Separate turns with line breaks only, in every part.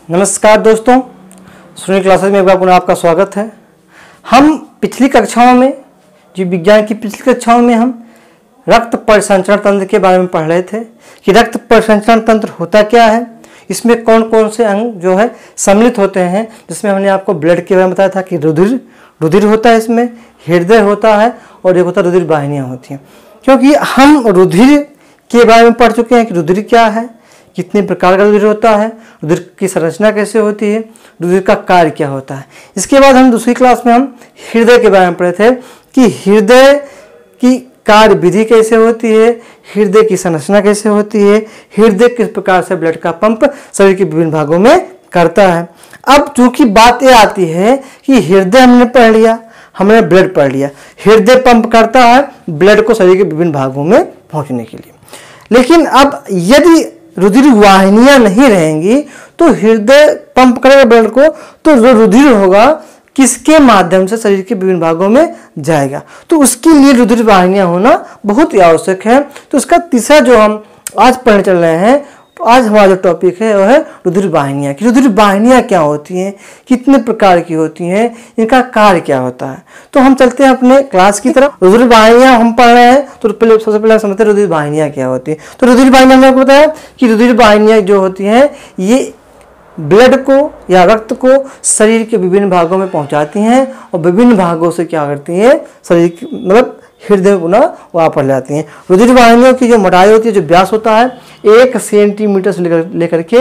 नमस्कार दोस्तों, सुनील क्लासेस में एक बार पुनः आपका स्वागत है। हम पिछली कक्षाओं में, जीव विज्ञान की पिछली कक्षाओं में हम रक्त परिसंचरण तंत्र के बारे में पढ़ रहे थे कि रक्त परिसंचरण तंत्र होता क्या है, इसमें कौन कौन से अंग जो है सम्मिलित होते हैं। जिसमें हमने आपको ब्लड के बारे में बताया था कि रुधिर होता है, इसमें हृदय होता है और एक होता है रुधिर वाहिनियाँ होती हैं। क्योंकि हम रुधिर के बारे में पढ़ चुके हैं कि रुधिर क्या है, कितने प्रकार का रुधिर होता है, रुधिर की संरचना कैसे होती है, रुधिर का कार्य क्या होता है। इसके बाद हम दूसरी क्लास में हम हृदय के बारे में पढ़े थे कि हृदय की कार्य विधि कैसे होती है, हृदय की संरचना कैसे होती है, हृदय किस प्रकार से ब्लड का पंप शरीर के विभिन्न भागों में करता है। अब चूंकि बात यह आती है कि हृदय हमने पढ़ लिया, हमने ब्लड पढ़ लिया, हृदय पंप करता है ब्लड को शरीर के विभिन्न भागों में पहुंचने के लिए। लेकिन अब यदि रुधिर वाहिनियां नहीं रहेंगी तो हृदय पंप करेगा ब्लड को, तो जो रुधिर होगा किसके माध्यम से शरीर के विभिन्न भागों में जाएगा। तो उसके लिए रुधिर वाहिनियां होना बहुत ही आवश्यक है। तो उसका तीसरा जो हम आज पढ़ने चल रहे हैं, तो आज हमारा जो टॉपिक है वह है रुधिर वाहिनियां। कि रुधिर वाहिनियां क्या होती हैं, कितने प्रकार की होती हैं, इनका कार्य क्या होता है। तो हम चलते हैं अपने क्लास की तरफ। रुधिर वाहिनियां हम पढ़ रहे हैं, तो सबसे पहले समझते हैं रुधिर वाहिनियां क्या होती है। तो रुधिर वाहिनियां हमने आपको बताया कि रुधिर वाहिनियां जो होती हैं ये ब्लड को या रक्त को शरीर के विभिन्न भागों में पहुंचाती हैं और विभिन्न भागों से क्या करती हैं, शरीर की मतलब हृदय में पुनः वापस लाती हैं। रुधिर वाहिनियों की जो मोटाई होती है, जो व्यास होता है 1 सेंटीमीटर से लेकर के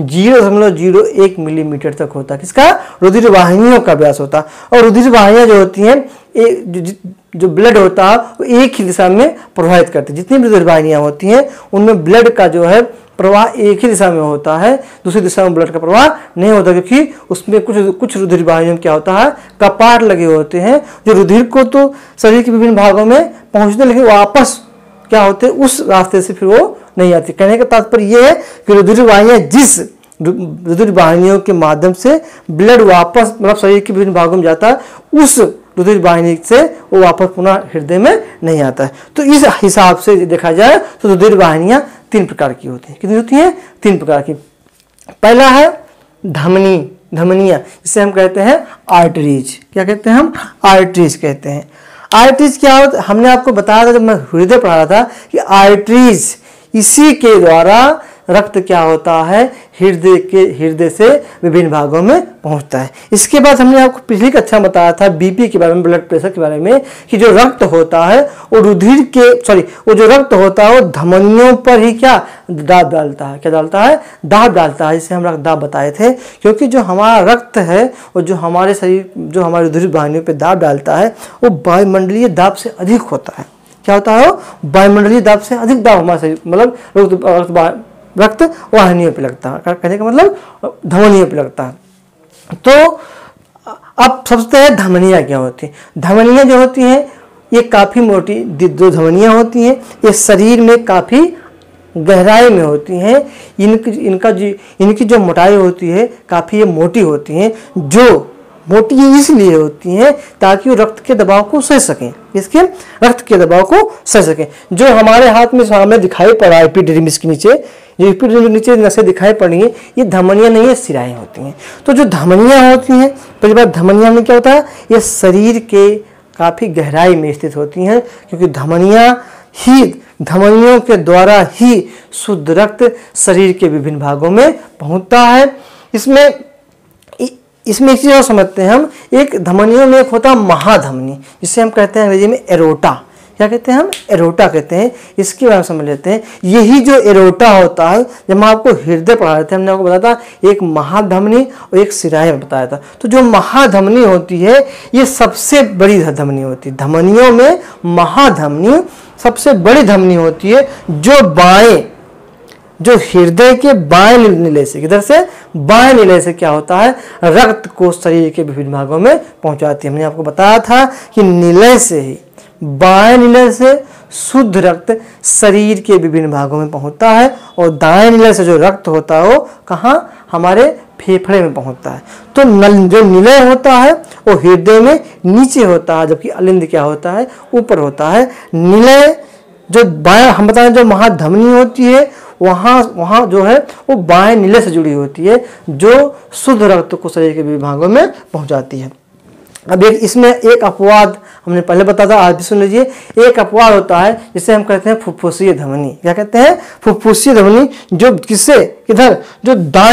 0.01 मिलीमीटर तक होता है। किसका? रुधिर वाहिनियों का व्यास होता है। और रुधिर वाहिनियां जो होती हैं जो ब्लड होता है वो एक ही दिशा में प्रवाहित करती है। जितनी भी रुधिर वाहिनियां होती हैं उनमें ब्लड का जो है प्रवाह एक ही दिशा में होता है, दूसरी दिशा में ब्लड का प्रवाह नहीं होता। क्योंकि उसमें कुछ रुधिर वाहिनियों में क्या होता है, कपाट लगे होते हैं जो रुधिर को तो शरीर के विभिन्न भागों में पहुंचने, लेकिन वापस क्या होते हैं उस रास्ते से फिर वो नहीं आती। कहने का तात्पर्य यह है कि रुधिर वाहिनियां जिस रुधिर वाहिनियों के माध्यम से ब्लड वापस मतलब शरीर के विभिन्न भागों में जाता है, उस रुधिर वाहिनी से वो वापस पुनः हृदय में नहीं आता है। तो इस हिसाब से देखा जाए तो रुधिर वाहिनियां 3 प्रकार की होती हैं। कितनी होती हैं? 3 प्रकार की। पहला है धमनियां, जिसे हम कहते हैं आर्टरीज। क्या कहते हैं हम? आर्टरीज कहते हैं। आर्टरीज क्या होता है? हमने आपको बताया था जब मैं हृदय पढ़ा था कि आर्टरीज इसी के द्वारा रक्त क्या होता है, हृदय से विभिन्न भागों में पहुंचता है। इसके बाद हमने आपको पिछली कक्षा में बताया था बीपी के बारे में, ब्लड प्रेशर के बारे में, कि जो रक्त होता है वो वो जो रक्त होता है वो धमनियों पर ही क्या दाब डालता है। क्या डालता है? दाब डालता है, जिसे हम रक्त दाब बताए थे। क्योंकि जो हमारा रक्त है और जो हमारे शरीर जो हमारे रुधिर वाहिनियों पर दाब डालता है वो वायुमंडलीय दाब से अधिक होता है। क्या होता है? वो वायुमंडलीय दाब से अधिक दाब हमारे शरीर मतलब रक्त वाहिनियों पे लगता है। कहने का मतलब धमनियों पे लगता है। तो अब समझते हैं धमनियां क्या होती हैं। धमनियां जो होती हैं ये काफ़ी मोटी जो धमनियां होती हैं ये शरीर में काफ़ी गहराई में होती हैं। इनकी जो मोटाई होती है काफ़ी ये मोटी होती हैं। जो मोटी इसलिए होती हैं ताकि वो रक्त के दबाव को सह सकें। इसके रक्त के दबाव को सह सकें। जो हमारे हाथ में सामने दिखाई पड़ा है एपिडर्मिस के नीचे, जो एपिडर्मिस के नीचे नसें दिखाई पड़ी हैं, ये धमनियां नहीं है, सिराएं होती हैं। तो जो धमनियां होती हैं, पहली बात धमनियां में क्या होता है, ये शरीर के काफ़ी गहराई में स्थित होती हैं। क्योंकि धमनियों के द्वारा ही शुद्ध रक्त शरीर के विभिन्न भागों में पहुंचता है। इसमें एक चीज़ और समझते हैं हम, एक धमनियों में एक होता है महाधमनी, जिसे हम कहते हैं अंग्रेजी में एरोटा। क्या कहते हैं हम? एरोटा कहते हैं। इसके बारे में समझ लेते हैं। यही जो एरोटा होता है, जब हम आपको हृदय पढ़ा रहे थे हमने आपको बताया था एक महाधमनी और एक सिराएं में बताया था। तो जो महाधमनी होती है ये सबसे बड़ी धमनी होती है। धमनियों में महाधमनी सबसे बड़ी धमनी होती है, जो हृदय के बाएं निलय से, किधर से? बाएं निलय से क्या होता है, रक्त को शरीर के विभिन्न भागों में पहुंचाती है। हमने आपको बताया था कि निलय से ही, बाएं निलय से शुद्ध रक्त शरीर के विभिन्न भागों में पहुंचता है और दाएं निलय से जो रक्त होता है वो कहाँ? हमारे फेफड़े में पहुंचता है। तो जो निलय होता है वो हृदय में नीचे होता है, जबकि अलिंद क्या होता है? ऊपर होता है। निलय जो बाएं हम बताएं जो महाधमनी होती है वहाँ जो है वो बाएं नीले से जुड़ी होती है, जो शुद्ध रक्त को शरीर के विभिन्न भागों में पहुंचाती है। अब इसमें एक अपवाद हमने पहले बताया था, आज भी सुन लीजिए। एक अपवाद होता है जिसे हम कहते हैं फुफ्फुसीय धमनी। क्या कहते हैं? फुफ्फुसीय धमनी, जो किससे, किधर, जो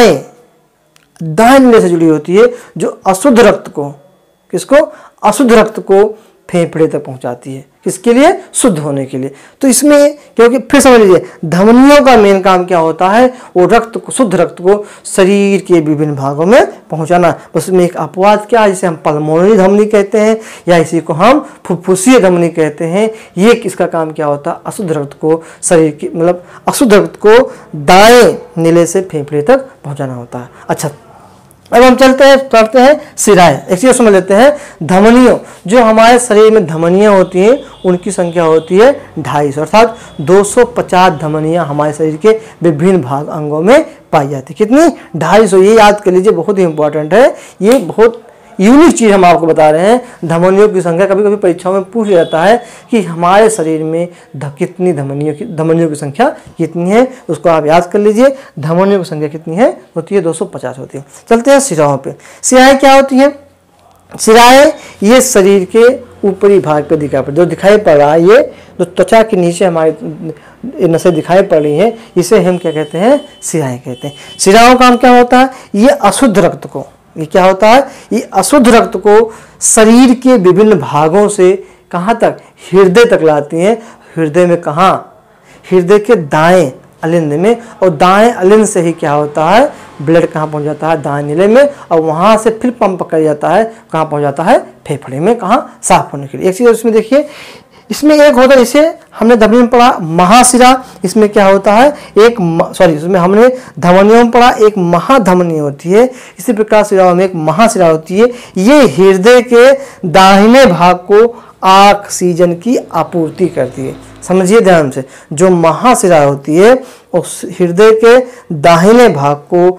दाएं नीले से जुड़ी होती है, जो अशुद्ध रक्त को, किसको, अशुद्ध रक्त को फेफड़े तक पहुंचाती है। किसके लिए? शुद्ध होने के लिए। तो इसमें क्योंकि फिर समझ लीजिए, धमनियों का मेन काम क्या होता है? वो रक्त को, शुद्ध रक्त को शरीर के विभिन्न भागों में पहुंचाना। बस उसमें एक अपवाद क्या है, जिसे हम पल्मोनरी धमनी कहते हैं या इसी को हम फुफ्फुसीय धमनी कहते हैं। ये किसका काम क्या होता है? अशुद्ध रक्त को शरीर की, मतलब अशुद्ध रक्त को दाएं नीले से फेफड़े तक पहुंचाना होता है। अच्छा, अब हम चलते हैं शिराएं। एक चीज समझ लेते हैं, धमनियों, जो हमारे शरीर में धमनियां होती हैं उनकी संख्या होती है 250, अर्थात 250 धमनियां हमारे शरीर के विभिन्न भाग अंगों में पाई जाती है। कितनी? 250। ये याद कर लीजिए, बहुत ही इंपॉर्टेंट है। ये बहुत यूनिक चीज़ हम आपको बता रहे हैं। धमनियों की संख्या कभी कभी परीक्षाओं में पूछ जाता है कि हमारे शरीर में कितनी धमनियों की संख्या कितनी है, उसको आप याद कर लीजिए। धमनियों की संख्या कितनी है? होती है 250 होती है। चलते हैं शिराओं पे। शिराएं क्या होती हैं? शिराएं ये शरीर के ऊपरी भाग पे दिखाई पड़ रहा है, ये जो त्वचा के नीचे हमारी नसें दिखाई पड़ रही हैं, इसे हम क्या कहते हैं? शिराएं कहते हैं। शिराओं का काम क्या होता है? ये अशुद्ध रक्त को, ये क्या होता है? ये अशुद्ध रक्त को शरीर के विभिन्न भागों से कहाँ तक? हृदय तक लाती हैं। हृदय में कहाँ? हृदय के दाएं अलिंद में, और दाएं अलिंद से ही क्या होता है? ब्लड कहाँ पहुँच जाता है? दाएं नीले में, और वहाँ से फिर पंप कर जाता है, कहाँ पहुँच जाता है? फेफड़े में, कहाँ? साफ होने के लिए। एक चीज़ इसमें देखिए, इसमें एक होता है, इसे हमने धमनी में पढ़ा महाशिरा। इसमें क्या होता है? इसमें हमने धमनियों में पढ़ा एक महाधमनी होती है। इसी प्रकार शिराओं में एक महाशिरा होती है। ये हृदय के दाहिने भाग को ऑक्सीजन की आपूर्ति करती है। समझिए ध्यान से, जो महाशिरा होती है उस हृदय के दाहिने भाग को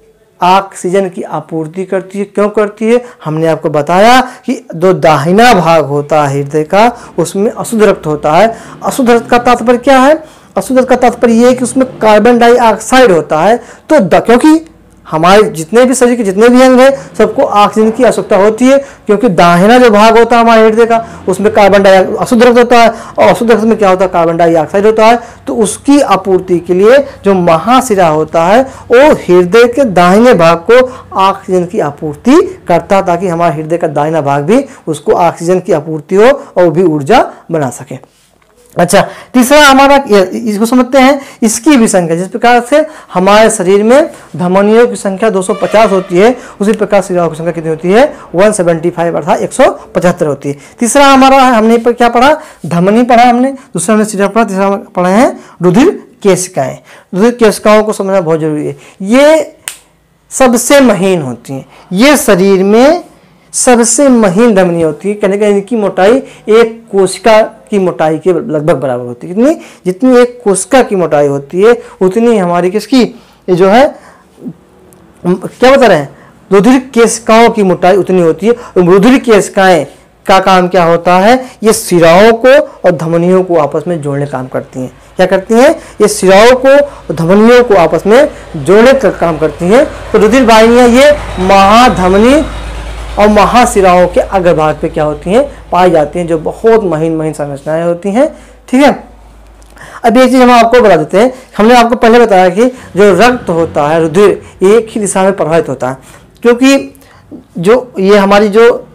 ऑक्सीजन की आपूर्ति करती है। क्यों करती है? हमने आपको बताया कि जो दाहिना भाग होता है हृदय का, उसमें अशुद्ध रक्त होता है। अशुद्ध रक्त का तात्पर्य क्या है? अशुद्ध रक्त का तात्पर्य यह है कि उसमें कार्बन डाइऑक्साइड होता है। तो क्योंकि हमारे जितने भी शरीर के जितने भी अंग हैं, सबको ऑक्सीजन की आवश्यकता होती है, क्योंकि दाहिना जो भाग होता है हमारे हृदय का, उसमें अशुद्ध रक्त होता है, और अशुद्ध रक्त में क्या होता है? कार्बन डाइऑक्साइड होता है। तो उसकी आपूर्ति के लिए जो महाशिरा होता है वो हृदय के दाहिने भाग को ऑक्सीजन की आपूर्ति करता है, ताकि हमारे हृदय का दाहिना भाग भी उसको ऑक्सीजन की आपूर्ति हो और भी ऊर्जा बना सके। अच्छा, तीसरा हमारा, इसको समझते हैं, इसकी भी संख्या। जिस प्रकार से हमारे शरीर में धमनियों की संख्या 250 होती है, उसी प्रकार शिराओं की संख्या कितनी होती है? 175, अर्थात 175 होती है। तीसरा हमारा हमने पर क्या पढ़ा? धमनी पढ़ा हमने, दूसरा हमने शिरा पढ़ा, तीसरा पढ़ा है रुधिर केशिकाएं। रुधिर केशिकाओं को समझना बहुत जरूरी है। ये सबसे महीन होती हैं, ये शरीर में सबसे महीन धमनी होती है। कहने का इनकी मोटाई एक कोशिका की मोटाई के लगभग बराबर होती है। कितनी? जितनी एक कोशिका की मोटाई होती है उतनी हमारी किसकी, ये जो है क्या बता रहे हैं, रुधिर केशिकाओं की मोटाई उतनी होती है। रुधिर केशिकाएं का काम क्या होता है? ये शिराओं को और धमनियों को आपस में जोड़ने का काम करती हैं। क्या करती हैं? ये शिराओं को और धमनियों को आपस में जोड़ने का काम करती हैं। तो रुधिर वाहिनियां ये महाधमनी और महाशिराओं के अग्रभाग पे क्या होती हैं? पाई जाती हैं, जो बहुत महीन संरचनाएं होती हैं। ठीक है, अब एक चीज हम आपको बता देते हैं। हमने आपको पहले बताया कि जो रक्त होता है, रुधिर एक ही दिशा में प्रवाहित होता है, क्योंकि जो ये हमारी जो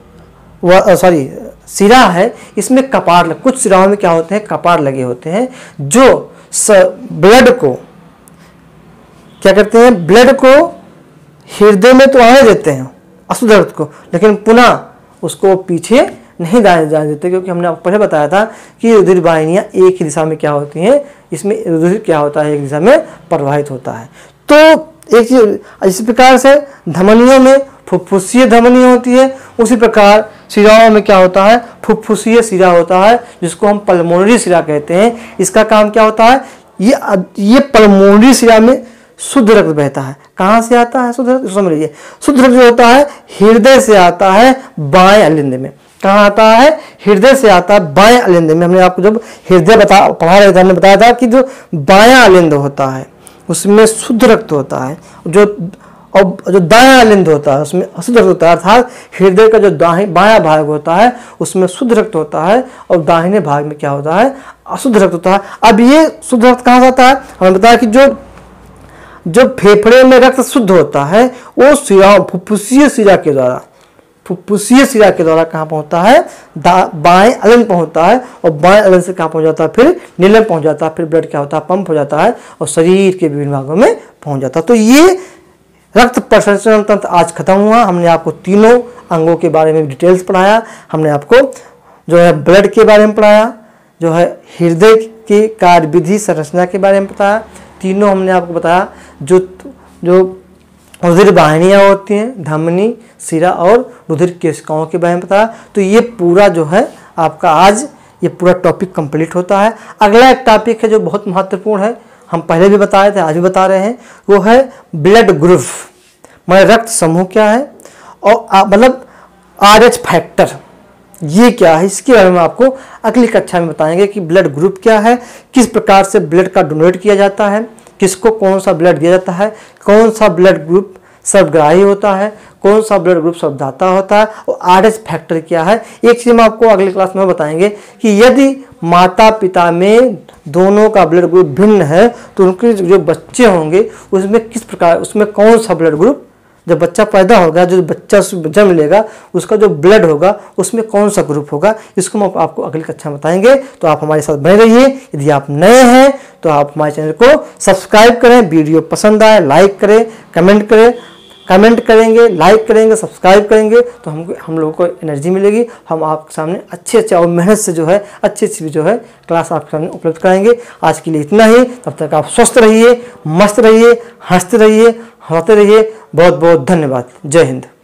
शिरा है, इसमें कपार, कुछ शिराओं में क्या होते हैं? कपार लगे होते हैं, जो ब्लड को क्या करते हैं? ब्लड को हृदय में तो आने देते हैं अशुद्ध रक्त को, लेकिन पुनः उसको पीछे नहीं जाने देते, क्योंकि हमने आपको पहले बताया था कि रुधिर वाहिनियां एक ही दिशा में क्या होती हैं, इसमें रुधिर क्या होता है? एक दिशा में प्रवाहित होता है। तो एक चीज, इस प्रकार से धमनियों में फुफ्फुसीय धमनी होती है, उसी प्रकार शिराओं में क्या होता है? फुफ्फुसीय शिरा होता है, जिसको हम पल्मोनरी शिरा कहते हैं। इसका काम क्या होता है? ये पल्मोनरी शिरा में शुद्ध रक्त बहता है। कहाँ से आता है शुद्ध रक्त? समझ लीजिए, शुद्ध रक्त जो होता है हृदय से आता है बाएं अलिंद में। कहाँ आता है? हृदय से आता है बाएं अलिंद में। हमने आपको जब हृदय पढ़ा रहे थे, हमने बताया था कि जो बायां अलिंद होता है, उसमें शुद्ध रक्त होता है, और जो दायां लिंद होता है उसमें अशुद्ध रक्त होता है, अर्थात हृदय का जो बायां भाग होता है उसमें शुद्ध रक्त होता है और दाहिने भाग में क्या होता है, अशुद्ध रक्त होता है। अब ये शुद्ध रक्त कहाँ जाता है, हमें बताया कि जो फेफड़े में रक्त शुद्ध होता है वो फुफ्फुसीय शिरा के द्वारा कहाँ पहुँचता है, बाएं अलन पहुँचता है, और बाएं अलन से कहाँ पहुँच जाता है, फिर नीलम पहुँच जाता है, फिर ब्लड क्या होता है, पंप हो जाता है और शरीर के विभिन्न भागों में पहुँच जाता है। तो ये रक्त परिसंचरण तंत्र आज खत्म हुआ। हमने आपको तीनों अंगों के बारे में डिटेल्स पढ़ाया, हमने आपको जो है ब्लड के बारे में पढ़ाया, जो है हृदय की कार्यविधि संरचना के बारे में बताया, तीनों हमने आपको बताया, जो रुधिर वाहिनियाँ होती हैं, धमनी, शिरा और रुधिर केशिकाओं के बारे में बताया। तो ये पूरा जो है आपका आज ये पूरा टॉपिक कंप्लीट होता है। अगला एक टॉपिक है जो बहुत महत्वपूर्ण है, हम पहले भी बताए थे, आज भी बता रहे हैं, वो है ब्लड ग्रुप, मतलब रक्त समूह क्या है, और मतलब RH फैक्टर ये क्या है, इसके बारे में आपको अगली कक्षा में बताएंगे कि ब्लड ग्रुप क्या है, किस प्रकार से ब्लड का डोनेट किया जाता है, किसको कौन सा ब्लड दिया जाता है, कौन सा ब्लड ग्रुप सर्वग्राही होता है, कौन सा ब्लड ग्रुप सर्वदाता होता है, और RH फैक्टर क्या है। एक चीज़ हम आपको अगली क्लास में बताएंगे कि यदि माता पिता में दोनों का ब्लड ग्रुप भिन्न है तो उनके जो बच्चे होंगे उसमें किस प्रकार, उसमें कौन सा ब्लड ग्रुप, जब बच्चा पैदा होगा, जो बच्चा जन्म लेगा उसका जो ब्लड होगा उसमें कौन सा ग्रुप होगा, इसको हम आपको अगली कक्षा में बताएंगे। तो आप हमारे साथ बने रहिए। यदि आप नए हैं तो आप हमारे चैनल को सब्सक्राइब करें, वीडियो पसंद आए लाइक करें, कमेंट करेंगे, लाइक करेंगे, सब्सक्राइब करेंगे तो हम लोगों को एनर्जी मिलेगी, हम आपके सामने अच्छे और मेहनत से जो है अच्छी जो है क्लास आपके सामने उपलब्ध कराएंगे। आज के लिए इतना ही, तब तक आप स्वस्थ रहिए, मस्त रहिए, हंसते रहिए, हंसते रहिए। बहुत बहुत धन्यवाद। जय हिंद।